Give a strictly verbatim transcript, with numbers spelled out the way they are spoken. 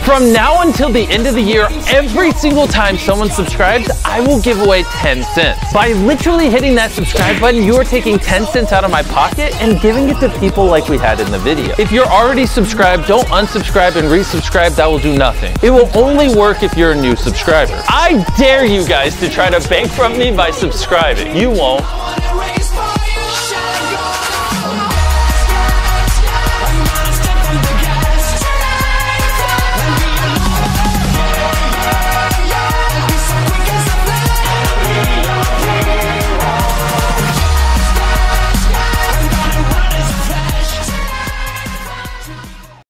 From now until the end of the year, every single time someone subscribes, I will give away ten cents. By literally hitting that subscribe button, you are taking ten cents out of my pocket and giving it to people like we had in the video. If you're already subscribed, don't unsubscribe and resubscribe. That will do nothing. It will only work if you're a new subscriber. I dare you guys to try to bankrupt me by subscribing. You won't.